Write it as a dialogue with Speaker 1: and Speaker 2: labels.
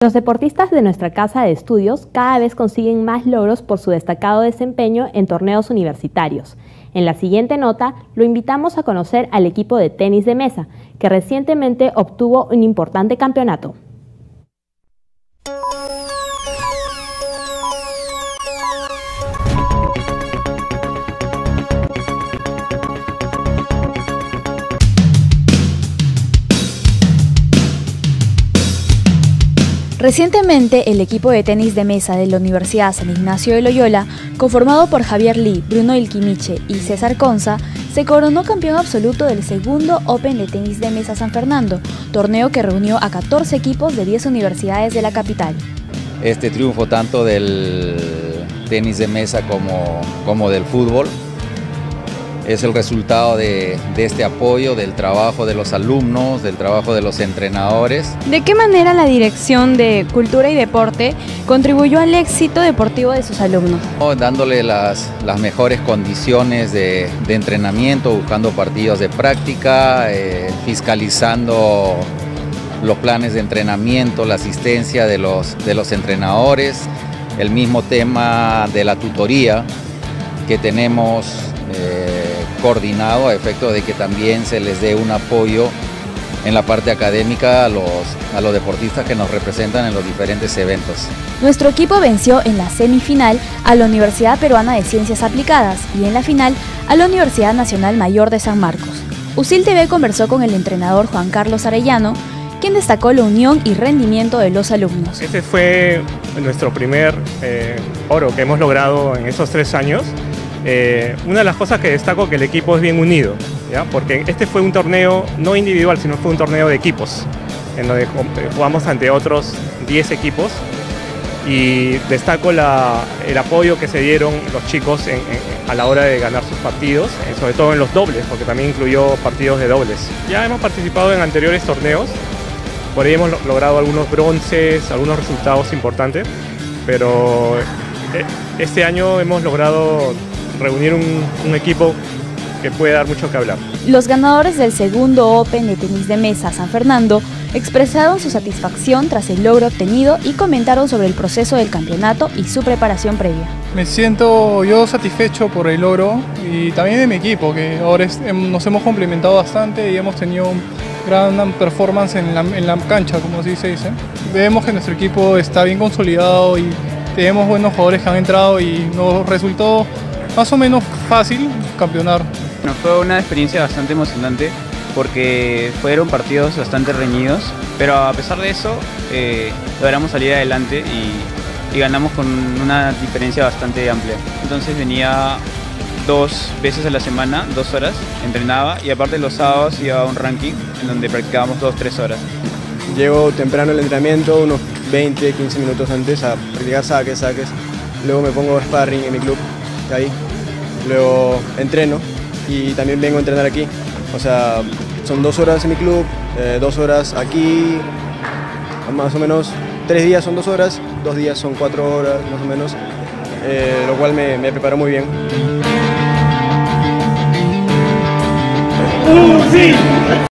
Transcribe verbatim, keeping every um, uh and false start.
Speaker 1: Los deportistas de nuestra casa de estudios cada vez consiguen más logros por su destacado desempeño en torneos universitarios. En la siguiente nota lo invitamos a conocer al equipo de tenis de mesa, que recientemente obtuvo un importante campeonato.
Speaker 2: Recientemente, el equipo de tenis de mesa de la Universidad San Ignacio de Loyola, conformado por Javier Lee, Bruno Ilquimiche y César Conza, se coronó campeón absoluto del segundo Open de Tenis de Mesa San Fernando, torneo que reunió a catorce equipos de diez universidades de la capital.
Speaker 3: Este triunfo tanto del tenis de mesa como, como del fútbol es el resultado de, de este apoyo, del trabajo de los alumnos, del trabajo de los entrenadores.
Speaker 4: ¿De qué manera la Dirección de Cultura y Deporte contribuyó al éxito deportivo de sus alumnos?
Speaker 3: Dándole las, las mejores condiciones de, de entrenamiento, buscando partidos de práctica, eh, fiscalizando los planes de entrenamiento, la asistencia de los, de los entrenadores, el mismo tema de la tutoría que tenemos eh, coordinado a efecto de que también se les dé un apoyo en la parte académica a los, a los deportistas que nos representan en los diferentes eventos.
Speaker 2: Nuestro equipo venció en la semifinal a la Universidad Peruana de Ciencias Aplicadas y en la final a la Universidad Nacional Mayor de San Marcos. U S I L T V conversó con el entrenador Juan Carlos Arellano, quien destacó la unión y rendimiento de los alumnos.
Speaker 5: Este fue nuestro primer eh, oro que hemos logrado en estos tres años. Eh, una de las cosas que destaco es que el equipo es bien unido, ¿ya? Porque este fue un torneo no individual, sino fue un torneo de equipos, en donde jugamos ante otros diez equipos, y destaco la, el apoyo que se dieron los chicos en, en, a la hora de ganar sus partidos, sobre todo en los dobles, porque también incluyó partidos de dobles. Ya hemos participado en anteriores torneos, por ahí hemos logrado algunos bronces, algunos resultados importantes, pero este año hemos logrado reunir un, un equipo que puede dar mucho que hablar.
Speaker 2: Los ganadores del segundo Open de Tenis de Mesa San Fernando expresaron su satisfacción tras el logro obtenido y comentaron sobre el proceso del campeonato y su preparación previa.
Speaker 6: Me siento yo satisfecho por el logro y también de mi equipo, que ahora es, nos hemos complementado bastante y hemos tenido un gran performance en la, en la cancha, como así se dice. Vemos que nuestro equipo está bien consolidado y tenemos buenos jugadores que han entrado y nos resultó más o menos fácil campeonar.
Speaker 7: Bueno, fue una experiencia bastante emocionante porque fueron partidos bastante reñidos, pero a pesar de eso eh, logramos salir adelante y, y ganamos con una diferencia bastante amplia. Entonces venía dos veces a la semana, dos horas, entrenaba, y aparte los sábados iba a un ranking en donde practicábamos dos, tres horas.
Speaker 8: Llego temprano al entrenamiento, unos veinte, quince minutos antes, a practicar saques, saques. Luego me pongo sparring en mi club, ahí. Luego entreno y también vengo a entrenar aquí. O sea, son dos horas en mi club, eh, dos horas aquí, más o menos tres días son dos horas, dos días son cuatro horas más o menos, eh, lo cual me, me preparó muy bien.
Speaker 9: ¡Uh, sí!